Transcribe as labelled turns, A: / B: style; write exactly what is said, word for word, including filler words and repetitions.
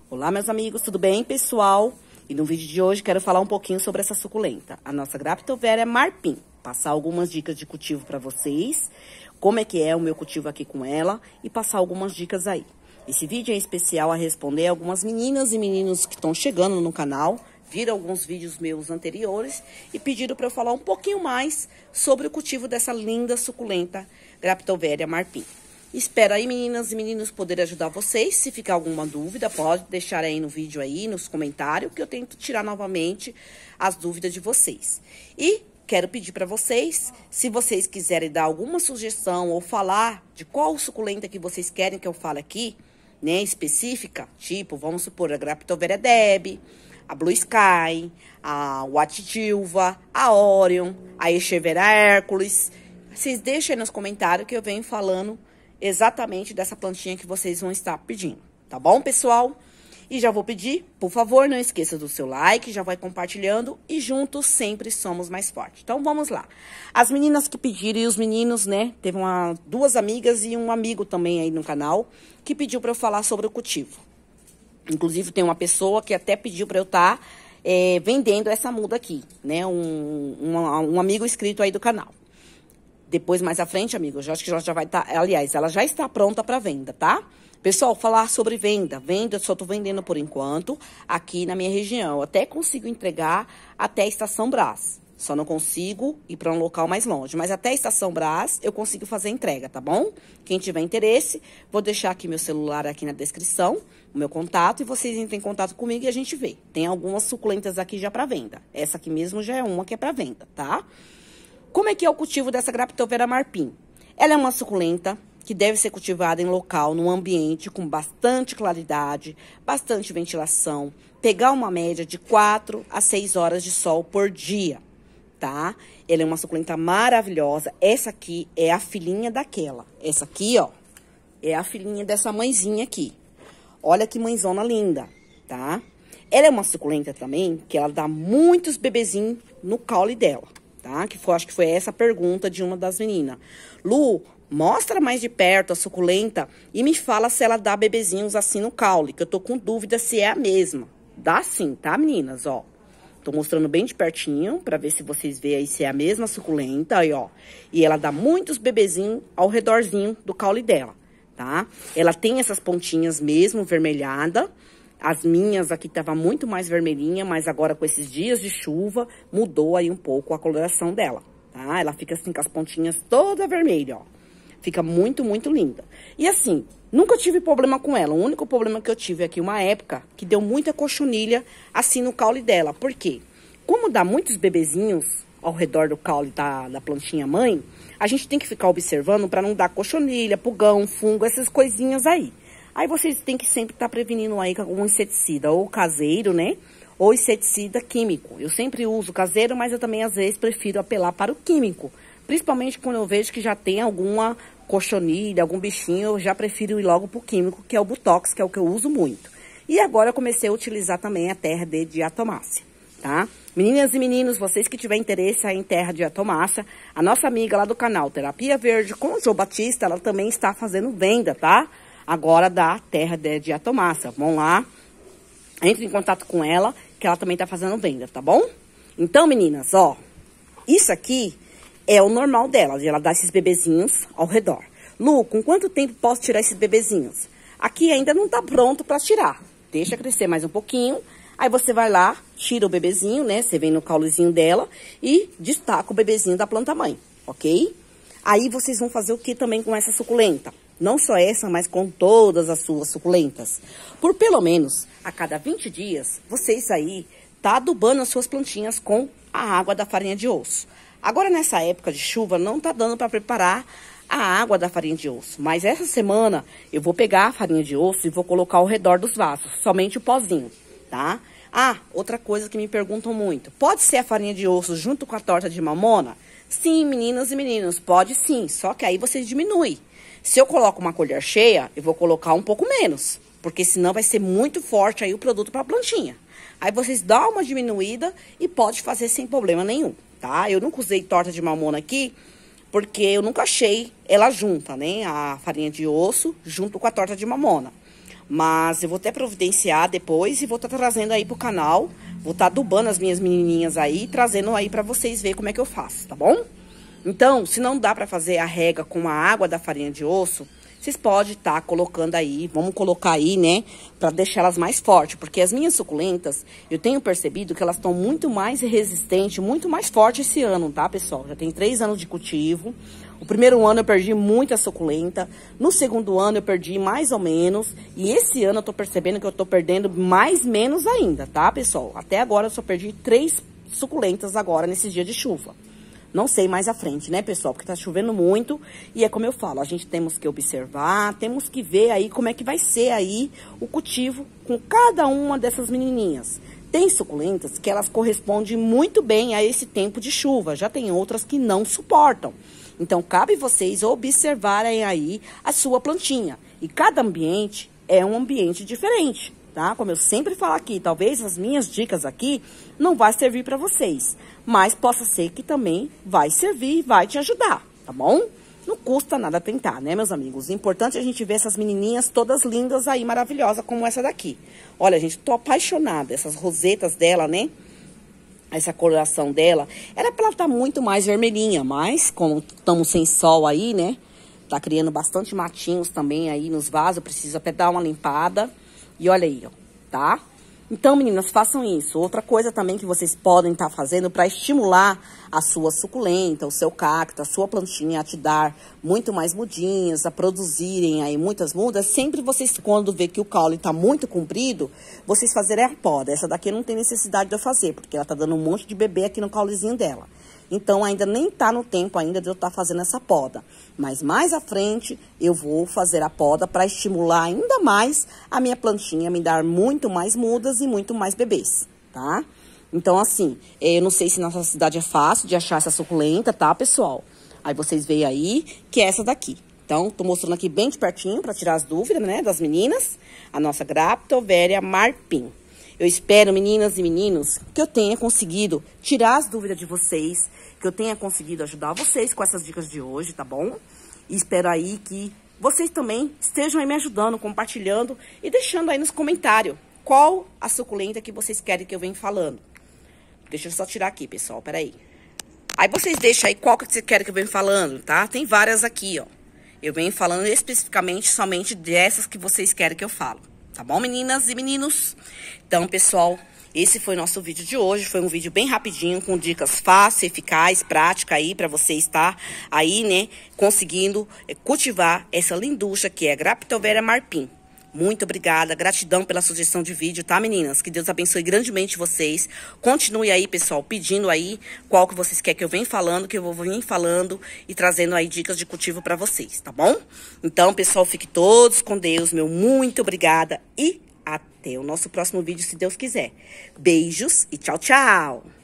A: Olá, meus amigos, tudo bem, pessoal? E no vídeo de hoje quero falar um pouquinho sobre essa suculenta, a nossa Graptoveria Marpim. Passar algumas dicas de cultivo para vocês, como é que é o meu cultivo aqui com ela e passar algumas dicas aí. Esse vídeo é especial a responder algumas meninas e meninos que estão chegando no canal, viram alguns vídeos meus anteriores e pediram para eu falar um pouquinho mais sobre o cultivo dessa linda suculenta Graptoveria Marpim. Espero aí, meninas e meninos, poder ajudar vocês. Se ficar alguma dúvida, pode deixar aí no vídeo aí, nos comentários, que eu tento tirar novamente as dúvidas de vocês. E quero pedir para vocês, se vocês quiserem dar alguma sugestão ou falar de qual suculenta que vocês querem que eu fale aqui, né, específica, tipo, vamos supor, a Graptoveria Deb, a Blue Sky, a Wattjilva, a Orion, a Echeveria Hercules. Vocês deixem aí nos comentários que eu venho falando exatamente dessa plantinha que vocês vão estar pedindo, tá bom, pessoal? E já vou pedir, por favor, não esqueça do seu like, já vai compartilhando e juntos sempre somos mais fortes. Então, vamos lá. As meninas que pediram e os meninos, né, teve uma, duas amigas e um amigo também aí no canal que pediu para eu falar sobre o cultivo. Inclusive, tem uma pessoa que até pediu para eu estar tá, é, vendendo essa muda aqui, né, um, um, um amigo inscrito aí do canal. Depois, mais à frente, amigos, eu acho que ela já vai estar... Tá, aliás, ela já está pronta para venda, tá? Pessoal, falar sobre venda. Venda, eu só tô vendendo por enquanto aqui na minha região. Eu até consigo entregar até a Estação Brás. Só não consigo ir para um local mais longe. Mas até a Estação Brás eu consigo fazer entrega, tá bom? Quem tiver interesse, vou deixar aqui meu celular aqui na descrição, o meu contato, e vocês entrem em contato comigo e a gente vê. Tem algumas suculentas aqui já para venda. Essa aqui mesmo já é uma que é para venda, tá? Como é que é o cultivo dessa Graptoveria Marpim? Ela é uma suculenta que deve ser cultivada em local, num ambiente com bastante claridade, bastante ventilação, pegar uma média de quatro a seis horas de sol por dia, tá? Ela é uma suculenta maravilhosa. Essa aqui é a filhinha daquela. Essa aqui, ó, é a filhinha dessa mãezinha aqui. Olha que mãezona linda, tá? Ela é uma suculenta também que ela dá muitos bebezinhos no caule dela. Tá? Que foi, acho que foi essa a pergunta de uma das meninas. Lu, mostra mais de perto a suculenta e me fala se ela dá bebezinhos assim no caule, que eu tô com dúvida se é a mesma. Dá sim, tá, meninas? Ó, tô mostrando bem de pertinho pra ver se vocês veem aí se é a mesma suculenta, aí, ó. E ela dá muitos bebezinhos ao redorzinho do caule dela, tá? Ela tem essas pontinhas mesmo vermelhada. As minhas aqui tava muito mais vermelhinha, mas agora com esses dias de chuva, mudou aí um pouco a coloração dela, tá? Ela fica assim com as pontinhas toda vermelha, ó. Fica muito, muito linda. E assim, nunca tive problema com ela. O único problema que eu tive aqui uma época, que deu muita cochonilha assim no caule dela. Por quê? Como dá muitos bebezinhos ao redor do caule da, da plantinha mãe, a gente tem que ficar observando para não dar cochonilha, pulgão, fungo, essas coisinhas aí. Aí vocês têm que sempre estar tá prevenindo aí com algum inseticida, ou caseiro, né? Ou inseticida químico. Eu sempre uso caseiro, mas eu também às vezes prefiro apelar para o químico. Principalmente quando eu vejo que já tem alguma cochonilha, algum bichinho, eu já prefiro ir logo pro químico, que é o Butox, que é o que eu uso muito. E agora eu comecei a utilizar também a terra de diatomácea, tá? Meninas e meninos, vocês que tiverem interesse aí em terra de diatomácea, a nossa amiga lá do canal Terapia Verde com o João Batista, ela também está fazendo venda, tá? Agora da terra de diatomácea. Vão lá, entre em contato com ela, que ela também tá fazendo venda, tá bom? Então, meninas, ó, isso aqui é o normal dela, ela dá esses bebezinhos ao redor. Lu, com quanto tempo posso tirar esses bebezinhos? Aqui ainda não tá pronto pra tirar. Deixa crescer mais um pouquinho, aí você vai lá, tira o bebezinho, né? Você vem no caulezinho dela e destaca o bebezinho da planta mãe, ok? Aí vocês vão fazer o que também com essa suculenta? Não só essa, mas com todas as suas suculentas. Por pelo menos a cada vinte dias, vocês aí tá adubando as suas plantinhas com a água da farinha de osso. Agora, nessa época de chuva, não tá dando para preparar a água da farinha de osso. Mas essa semana, eu vou pegar a farinha de osso e vou colocar ao redor dos vasos. Somente o pozinho, tá? Ah, outra coisa que me perguntam muito. Pode ser a farinha de osso junto com a torta de mamona? Sim, meninas e meninos, pode sim. Só que aí vocês diminuem. Se eu coloco uma colher cheia, eu vou colocar um pouco menos, porque senão vai ser muito forte aí o produto para a plantinha. Aí vocês dão uma diminuída e pode fazer sem problema nenhum, tá? Eu nunca usei torta de mamona aqui, porque eu nunca achei ela junta, né? A farinha de osso junto com a torta de mamona. Mas eu vou até providenciar depois e vou estar tá trazendo aí pro canal. Vou estar tá adubando as minhas menininhas aí, trazendo aí pra vocês verem como é que eu faço, tá bom? Então, se não dá pra fazer a rega com a água da farinha de osso, vocês podem estar tá colocando aí, vamos colocar aí, né, pra deixar elas mais fortes. Porque as minhas suculentas, eu tenho percebido que elas estão muito mais resistentes, muito mais fortes esse ano, tá, pessoal? Já tem três anos de cultivo. O primeiro ano eu perdi muita suculenta. No segundo ano eu perdi mais ou menos. E esse ano eu tô percebendo que eu tô perdendo mais menos ainda, tá, pessoal? Até agora eu só perdi três suculentas agora, nesses dias de chuva. Não sei mais à frente, né, pessoal? Porque tá chovendo muito e é como eu falo, a gente temos que observar, temos que ver aí como é que vai ser aí o cultivo com cada uma dessas menininhas. Tem suculentas que elas correspondem muito bem a esse tempo de chuva, já tem outras que não suportam. Então, cabe vocês observarem aí a sua plantinha. E cada ambiente é um ambiente diferente, tá? Como eu sempre falo aqui, talvez as minhas dicas aqui não vai servir para vocês. Mas possa ser que também vai servir e vai te ajudar, tá bom? Não custa nada tentar, né, meus amigos? O importante é a gente ver essas menininhas todas lindas aí, maravilhosas, como essa daqui. Olha, gente, tô apaixonada. Essas rosetas dela, né? Essa coloração dela, era pra ela estar muito mais vermelhinha, mas como estamos sem sol aí, né? Tá criando bastante matinhos também aí nos vasos, precisa até dar uma limpada. E olha aí, ó, tá? Então, meninas, façam isso. Outra coisa também que vocês podem estar tá fazendo para estimular a sua suculenta, o seu cacto, a sua plantinha a te dar muito mais mudinhas, a produzirem aí muitas mudas. Sempre vocês, quando vê que o caule tá muito comprido, vocês fazerem a poda. Essa daqui não tem necessidade de eu fazer, porque ela tá dando um monte de bebê aqui no caulezinho dela. Então, ainda nem tá no tempo ainda de eu estar tá fazendo essa poda. Mas mais à frente, eu vou fazer a poda para estimular ainda mais a minha plantinha, me dar muito mais mudas e muito mais bebês, tá? Então, assim, eu não sei se na nossa cidade é fácil de achar essa suculenta, tá, pessoal? Aí vocês veem aí que é essa daqui. Então, tô mostrando aqui bem de pertinho para tirar as dúvidas, né, das meninas. A nossa Graptoveria Marpim. Eu espero, meninas e meninos, que eu tenha conseguido tirar as dúvidas de vocês, que eu tenha conseguido ajudar vocês com essas dicas de hoje, tá bom? E espero aí que vocês também estejam aí me ajudando, compartilhando e deixando aí nos comentários qual a suculenta que vocês querem que eu venha falando. Deixa eu só tirar aqui, pessoal, peraí. Aí vocês deixam aí qual que vocês querem que eu venha falando, tá? Tem várias aqui, ó. Eu venho falando especificamente somente dessas que vocês querem que eu falo. Tá bom, meninas e meninos? Então, pessoal, esse foi o nosso vídeo de hoje. Foi um vídeo bem rapidinho, com dicas fáceis, eficazes, práticas aí, pra você estar aí, né, conseguindo cultivar essa linducha que é a Graptoveria Marpim. Muito obrigada, gratidão pela sugestão de vídeo, tá, meninas? Que Deus abençoe grandemente vocês. Continue aí, pessoal, pedindo aí qual que vocês querem que eu venha falando, que eu vou vir falando e trazendo aí dicas de cultivo pra vocês, tá bom? Então, pessoal, fiquem todos com Deus, meu muito obrigada e até o nosso próximo vídeo, se Deus quiser. Beijos e tchau, tchau!